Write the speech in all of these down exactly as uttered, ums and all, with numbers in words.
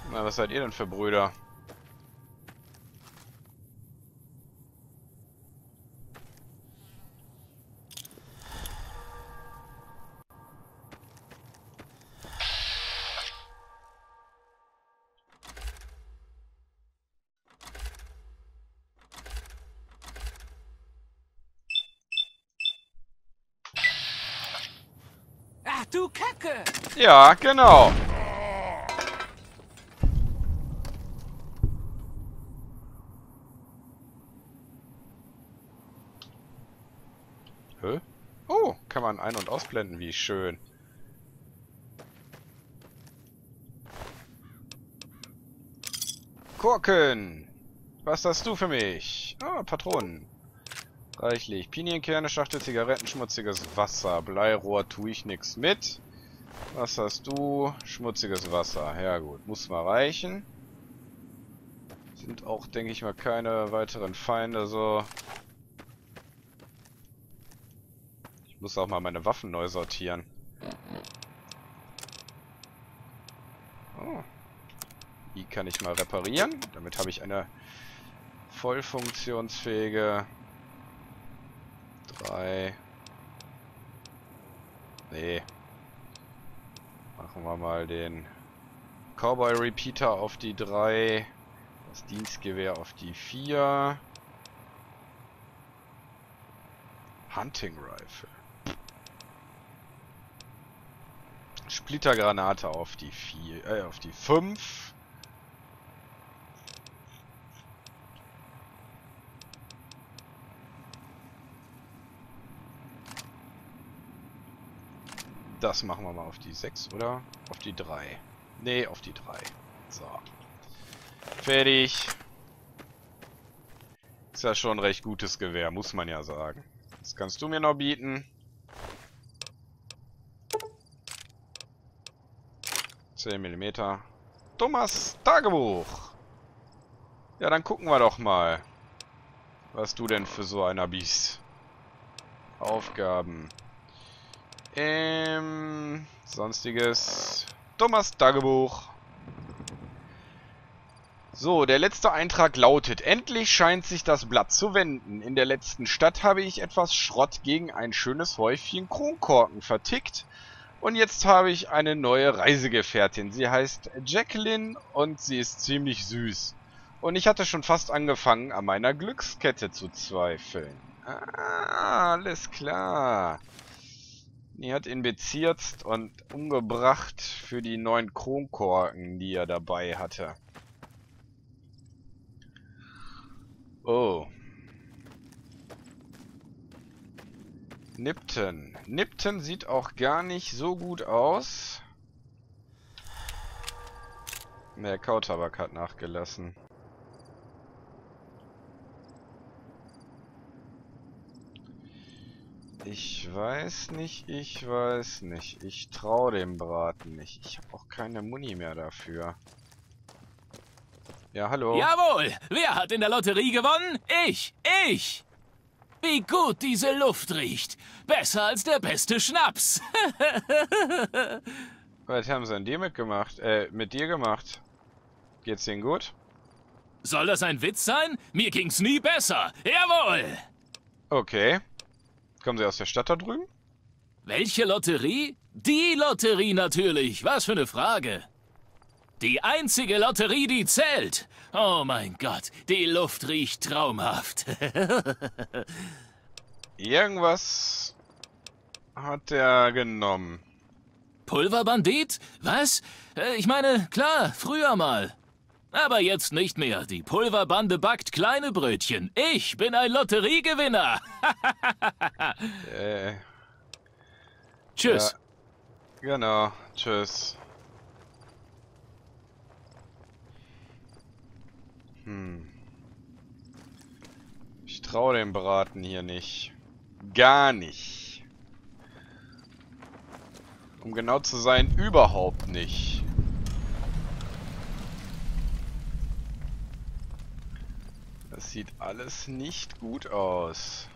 Na, was seid ihr denn für Brüder? Ach du Kacke! Ja, genau. Hä? Oh, kann man ein- und ausblenden, wie schön. Gurken! Was hast du für mich? Ah, Patronen. Reichlich. Pinienkerne, Schachtel, Zigaretten, schmutziges Wasser. Bleirohr tue ich nichts mit. Was hast du? Schmutziges Wasser. Ja gut, muss mal reichen. Sind auch, denke ich mal, keine weiteren Feinde, so. Ich muss auch mal meine Waffen neu sortieren. Oh. Die kann ich mal reparieren. Damit habe ich eine voll funktionsfähige... drei... Nee. Machen wir mal den Cowboy Repeater auf die drei. Das Dienstgewehr auf die vier. Hunting Rifle. Splittergranate auf die vier, äh, auf die fünf. Das machen wir mal auf die sechs, oder? Auf die drei. Nee, auf die drei. So. Fertig. Ist ja schon ein recht gutes Gewehr, muss man ja sagen. Was kannst du mir noch bieten? zehn Millimeter. Thomas Tagebuch. Ja, dann gucken wir doch mal, was du denn für so einer bist. Aufgaben. Ähm, sonstiges. Thomas Tagebuch. So, der letzte Eintrag lautet: Endlich scheint sich das Blatt zu wenden. In der letzten Stadt habe ich etwas Schrott gegen ein schönes Häufchen Kronkorken vertickt. Und jetzt habe ich eine neue Reisegefährtin. Sie heißt Jacqueline und sie ist ziemlich süß. Und ich hatte schon fast angefangen, an meiner Glückskette zu zweifeln. Ah, alles klar. Die hat ihn bezirzt und umgebracht für die neuen Kronkorken, die er dabei hatte. Oh. Nipton. Nipton sieht auch gar nicht so gut aus. Der Kautabak hat nachgelassen. Ich weiß nicht, ich weiß nicht. Ich traue dem Braten nicht. Ich habe auch keine Muni mehr dafür. Ja, hallo. Jawohl! Wer hat in der Lotterie gewonnen? Ich! Ich! Wie gut diese Luft riecht! Besser als der beste Schnaps! Was haben sie denn dir mitgemacht? Äh, mit dir gemacht? Geht's denen gut? Soll das ein Witz sein? Mir ging's nie besser! Jawohl! Okay. Kommen sie aus der Stadt da drüben? Welche Lotterie? Die Lotterie natürlich! Was für eine Frage! Die einzige Lotterie, die zählt! Oh mein Gott, die Luft riecht traumhaft! Irgendwas hat er genommen. Pulverbandit? Was? Äh, Ich meine, klar, früher mal. Aber jetzt nicht mehr. Die Pulverbande backt kleine Brötchen. Ich bin ein Lotteriegewinner. Äh, Tschüss. ja, genau. Tschüss. Hm. Ich traue dem Braten hier nicht. Gar nicht. Um genau zu sein, überhaupt nicht. Das sieht alles nicht gut aus.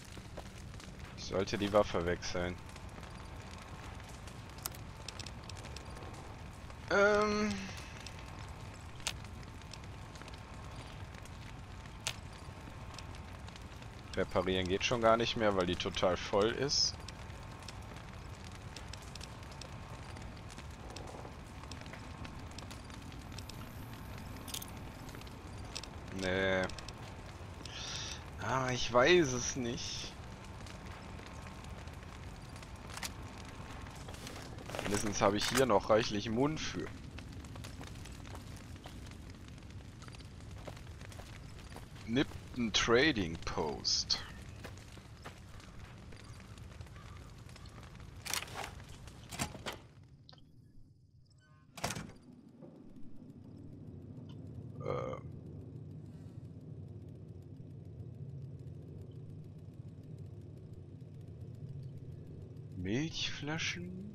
Ich sollte die Waffe wechseln. Ähm... Reparieren geht schon gar nicht mehr, weil die total voll ist. Nee. Ah, ich weiß es nicht. Mindestens habe ich hier noch reichlich Mund für. Nipton Trading Post. Äh. Milchflaschen?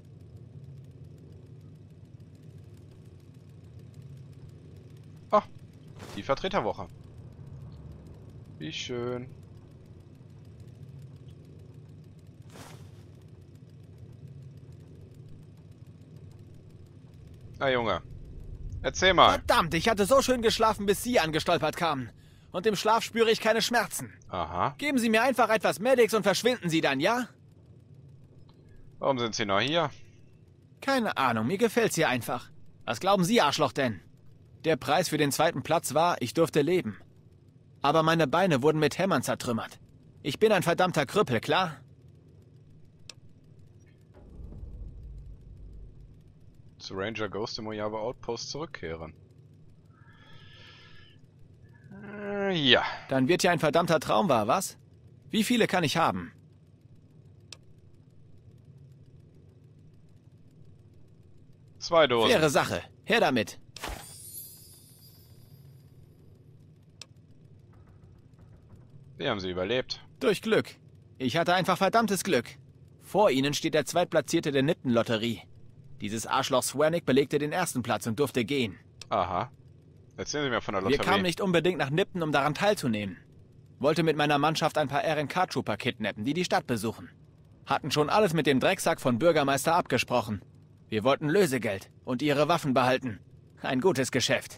Ah, die Vertreterwoche. Wie schön. Na Junge, erzähl mal. Verdammt, ich hatte so schön geschlafen, bis Sie angestolpert kamen. Und im Schlaf spüre ich keine Schmerzen. Aha. Geben Sie mir einfach etwas Medics und verschwinden Sie dann, ja? Warum sind Sie noch hier? Keine Ahnung, mir gefällt's hier einfach. Was glauben Sie, Arschloch denn? Der Preis für den zweiten Platz war, ich durfte leben. Aber meine Beine wurden mit Hämmern zertrümmert. Ich bin ein verdammter Krüppel, klar? Zu Ranger Ghost im Mojave Outpost zurückkehren. Äh, ja. Dann wird ja ein verdammter Traum wahr, was? Wie viele kann ich haben? Zwei Dosen. Faire Sache. Her damit. Wie haben Sie überlebt? Durch Glück. Ich hatte einfach verdammtes Glück. Vor Ihnen steht der Zweitplatzierte der Nipton-Lotterie. Dieses Arschloch Swernick belegte den ersten Platz und durfte gehen. Aha. Erzählen Sie mir von der Lotterie. Wir kamen nicht unbedingt nach Nipton, um daran teilzunehmen. Wollte mit meiner Mannschaft ein paar R N K-Trooper kidnappen, die die Stadt besuchen. Hatten schon alles mit dem Drecksack von Bürgermeister abgesprochen. Wir wollten Lösegeld und ihre Waffen behalten. Ein gutes Geschäft.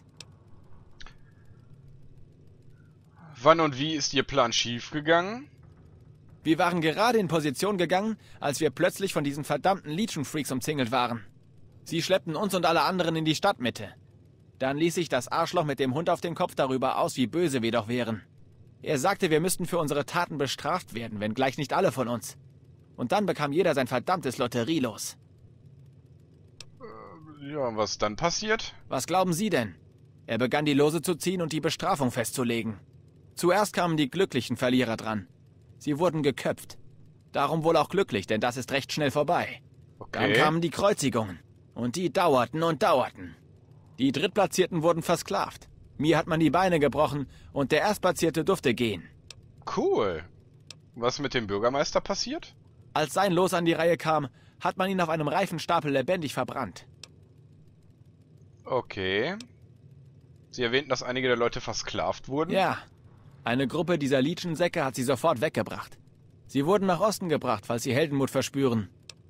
Wann und wie ist Ihr Plan schiefgegangen? Wir waren gerade in Position gegangen, als wir plötzlich von diesen verdammten Legion-Freaks umzingelt waren. Sie schleppten uns und alle anderen in die Stadtmitte. Dann ließ sich das Arschloch mit dem Hund auf dem Kopf darüber aus, wie böse wir doch wären. Er sagte, wir müssten für unsere Taten bestraft werden, wenngleich nicht alle von uns. Und dann bekam jeder sein verdammtes Lotterielos. Ja, und was ist dann passiert? Was glauben Sie denn? Er begann die Lose zu ziehen und die Bestrafung festzulegen. Zuerst kamen die glücklichen Verlierer dran. Sie wurden geköpft. Darum wohl auch glücklich, denn das ist recht schnell vorbei. Okay. Dann kamen die Kreuzigungen. Und die dauerten und dauerten. Die Drittplatzierten wurden versklavt. Mir hat man die Beine gebrochen und der Erstplatzierte durfte gehen. Cool. Was mit dem Bürgermeister passiert? Als sein Los an die Reihe kam, hat man ihn auf einem Reifenstapel lebendig verbrannt. Okay. Sie erwähnten, dass einige der Leute versklavt wurden? Ja. Eine Gruppe dieser Legion-Säcke hat sie sofort weggebracht. Sie wurden nach Osten gebracht, falls sie Heldenmut verspüren.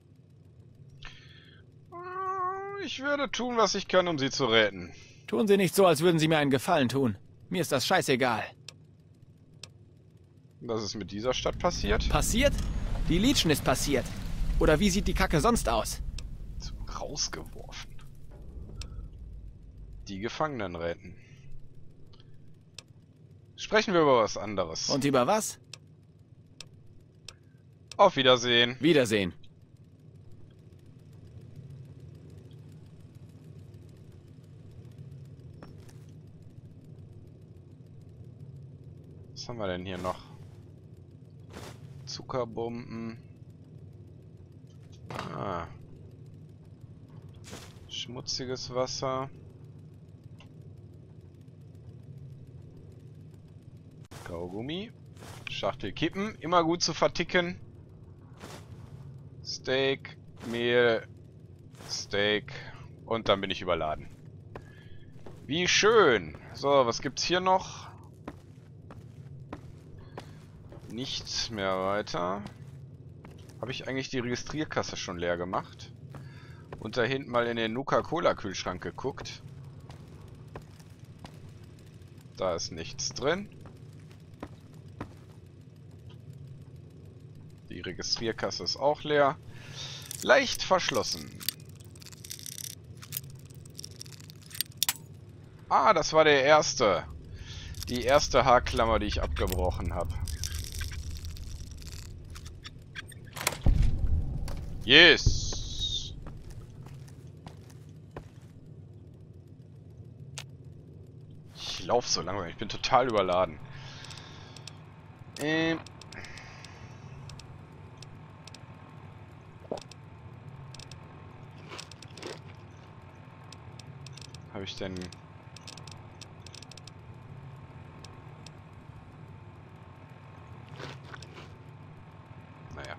Ich werde tun, was ich kann, um sie zu retten. Tun Sie nicht so, als würden Sie mir einen Gefallen tun. Mir ist das scheißegal. Was ist mit dieser Stadt passiert? Passiert? Die Legion ist passiert. Oder wie sieht die Kacke sonst aus? Rausgeworfen. Die Gefangenen retten. Sprechen wir über was anderes. Und über was? Auf Wiedersehen. Wiedersehen. Was haben wir denn hier noch? Zuckerbomben. Ah. Schmutziges Wasser. Kaugummi. Schachtel kippen. Immer gut zu verticken. Steak, Mehl, Steak. Und dann bin ich überladen. Wie schön. So, was gibt's hier noch? Nichts mehr weiter. Habe ich eigentlich die Registrierkasse schon leer gemacht? Und da hinten mal in den Nuka-Cola-Kühlschrank geguckt. Da ist nichts drin. Die Registrierkasse ist auch leer. Leicht verschlossen. Ah, das war der erste. Die erste Haarklammer, die ich abgebrochen habe. Yes! Ich laufe so langsam. Ich bin total überladen. Ähm... Habe ich denn... Naja.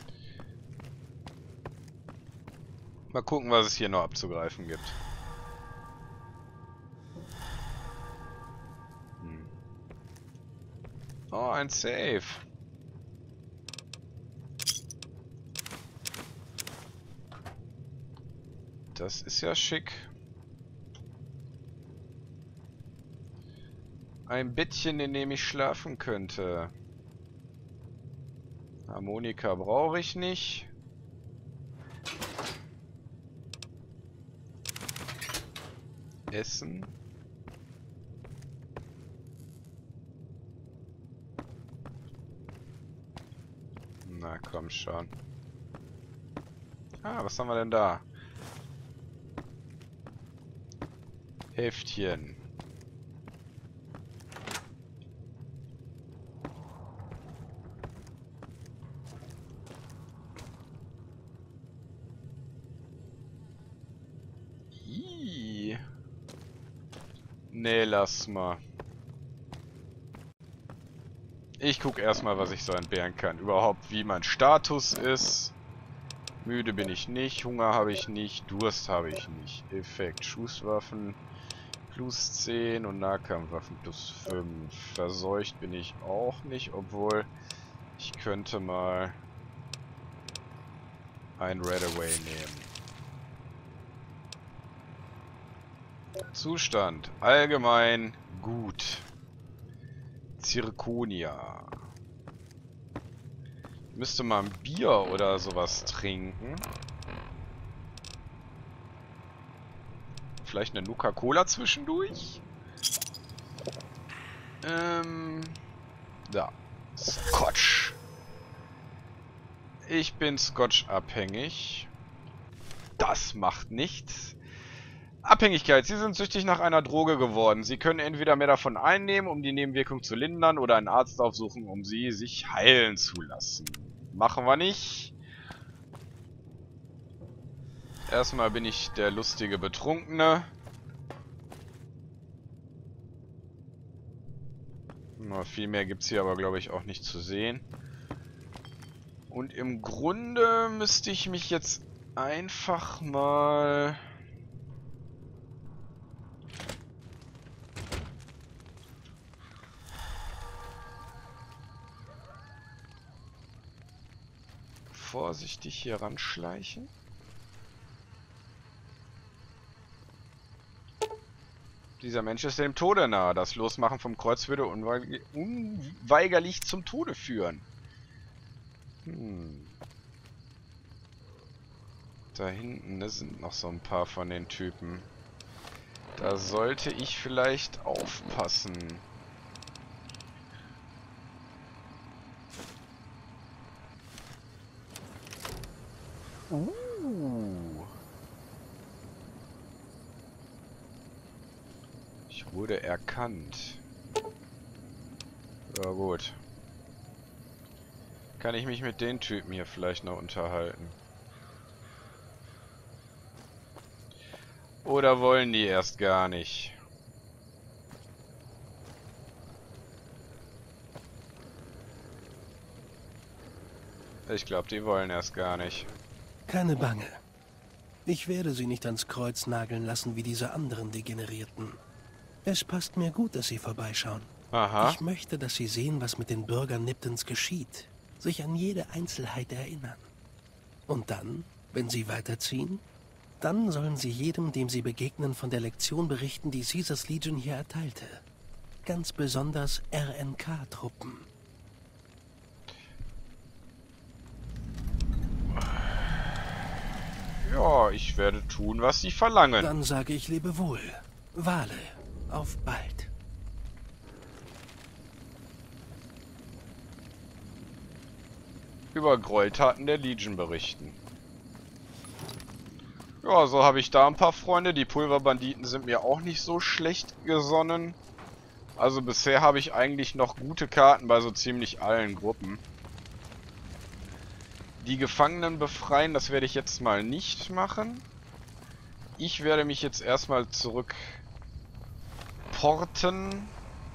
Mal gucken, was es hier noch abzugreifen gibt. Hm. Oh, ein Safe. Das ist ja schick. Ein Bettchen, in dem ich schlafen könnte. Harmonika brauche ich nicht. Essen. Na komm schon. Ah, was haben wir denn da? Heftchen. Ih. Nee, lass mal. Ich guck erstmal, was ich so entbehren kann. Überhaupt, wie mein Status ist. Müde bin ich nicht, Hunger habe ich nicht, Durst habe ich nicht. Effekt, Schusswaffen plus zehn und Nahkampfwaffen plus fünf. Verseucht bin ich auch nicht, obwohl ich könnte mal ein Redaway nehmen. Zustand, allgemein gut. Zirkonia. Müsste mal ein Bier oder sowas trinken. Vielleicht eine Nuka-Cola zwischendurch? Ähm... Ja. Scotch. Ich bin Scotch-abhängig. Das macht nichts. Abhängigkeit. Sie sind süchtig nach einer Droge geworden. Sie können entweder mehr davon einnehmen, um die Nebenwirkung zu lindern, oder einen Arzt aufsuchen, um sie sich heilen zu lassen. Machen wir nicht. Erstmal bin ich der lustige Betrunkene. Na, viel mehr gibt es hier aber, glaube ich, auch nicht zu sehen. Und im Grunde müsste ich mich jetzt einfach mal... vorsichtig hier ranschleichen. Dieser Mensch ist dem Tode nahe. Das Losmachen vom Kreuz würde unweig unweigerlich zum Tode führen. Hm. Da hinten sind noch so ein paar von den Typen. Da sollte ich vielleicht aufpassen. Uh. Ich wurde erkannt. Ja gut. Kann ich mich mit den Typen hier vielleicht noch unterhalten? Oder wollen die erst gar nicht? Ich glaube, die wollen erst gar nicht. Keine Bange. Ich werde sie nicht ans Kreuz nageln lassen wie diese anderen Degenerierten. Es passt mir gut, dass sie vorbeischauen. Aha. Ich möchte, dass sie sehen, was mit den Bürgern Niptons geschieht. Sich an jede Einzelheit erinnern. Und dann, wenn sie weiterziehen, Dann sollen sie jedem, dem sie begegnen, von der Lektion berichten, die Caesars Legion hier erteilte. Ganz besonders R N K-Truppen. Ja, ich werde tun, was sie verlangen. Dann sage ich Lebewohl. Wale, auf bald. Über Gräueltaten der Legion berichten. Ja, so habe ich da ein paar Freunde. Die Pulverbanditen sind mir auch nicht so schlecht gesonnen. Also bisher habe ich eigentlich noch gute Karten bei so ziemlich allen Gruppen. Die Gefangenen befreien, das werde ich jetzt mal nicht machen. Ich werde mich jetzt erstmal zurück porten.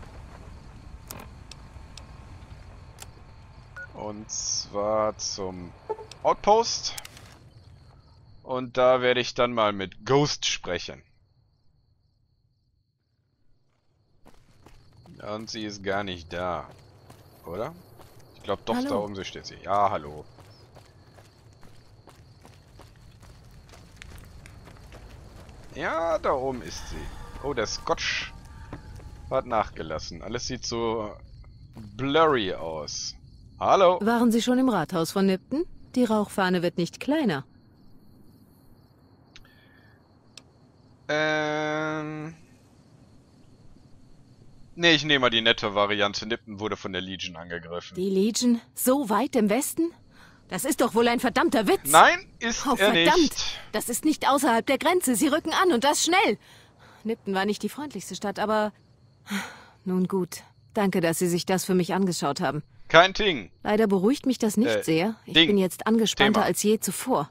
Und zwar zum Outpost. Und da werde ich dann mal mit Ghost sprechen. Und sie ist gar nicht da. Oder? Ich glaube doch, Hallo. da oben steht sie. Ja, hallo. Ja, da oben ist sie. Oh, der Scotch hat nachgelassen. Alles sieht so blurry aus. Hallo. Waren Sie schon im Rathaus von Nipton? Die Rauchfahne wird nicht kleiner. Ähm... Nee, ich nehme mal die nette Variante. Nipton wurde von der Legion angegriffen. Die Legion? So weit im Westen? Das ist doch wohl ein verdammter Witz. Nein, ist Oh, er verdammt. nicht. Das ist nicht außerhalb der Grenze. Sie rücken an und das schnell. Nipton war nicht die freundlichste Stadt, aber... Nun gut. Danke, dass Sie sich das für mich angeschaut haben. Kein Ding. Leider beruhigt mich das nicht Äh, sehr. Ich Ding. bin jetzt angespannter Thema. als je zuvor.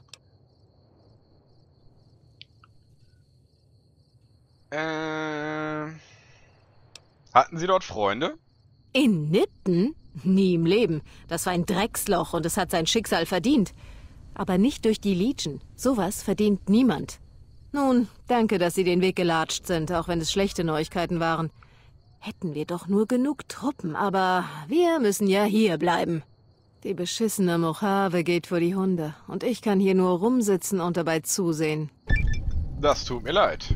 Ähm... Hatten Sie dort Freunde? In Nipton? Nie im Leben. Das war ein Drecksloch und es hat sein Schicksal verdient. Aber nicht durch die Legion. Sowas verdient niemand. Nun, danke, dass Sie den Weg gelatscht sind, auch wenn es schlechte Neuigkeiten waren. Hätten wir doch nur genug Truppen, aber wir müssen ja hier bleiben. Die beschissene Mojave geht vor die Hunde und ich kann hier nur rumsitzen und dabei zusehen. Das tut mir leid.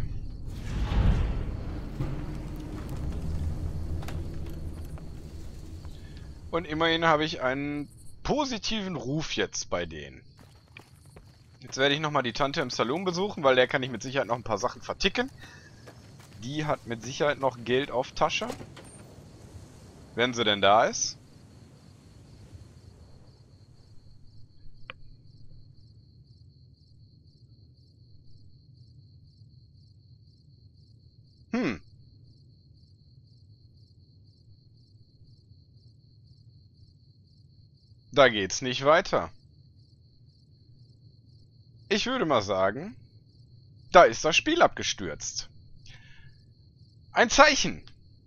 Und immerhin habe ich einen positiven Ruf jetzt bei denen. Jetzt werde ich nochmal die Tante im Saloon besuchen, weil der kann ich mit Sicherheit noch ein paar Sachen verticken. Die hat mit Sicherheit noch Geld auf Tasche. Wenn sie denn da ist. Hm. Da geht's nicht weiter. Ich würde mal sagen, da ist das Spiel abgestürzt. Ein Zeichen.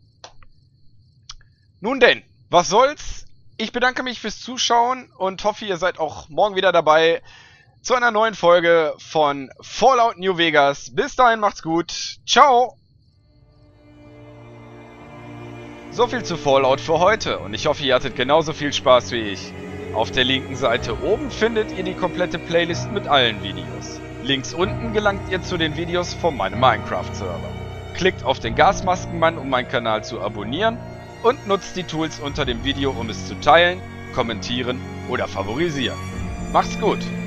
Nun denn, was soll's? Ich bedanke mich fürs Zuschauen und hoffe, ihr seid auch morgen wieder dabei zu einer neuen Folge von Fallout New Vegas. Bis dahin, macht's gut. Ciao. So viel zu Fallout für heute und ich hoffe, ihr hattet genauso viel Spaß wie ich. Auf der linken Seite oben findet ihr die komplette Playlist mit allen Videos. Links unten gelangt ihr zu den Videos von meinem Minecraft-Server. Klickt auf den Gasmaskenmann, um meinen Kanal zu abonnieren und nutzt die Tools unter dem Video, um es zu teilen, kommentieren oder favorisieren. Macht's gut!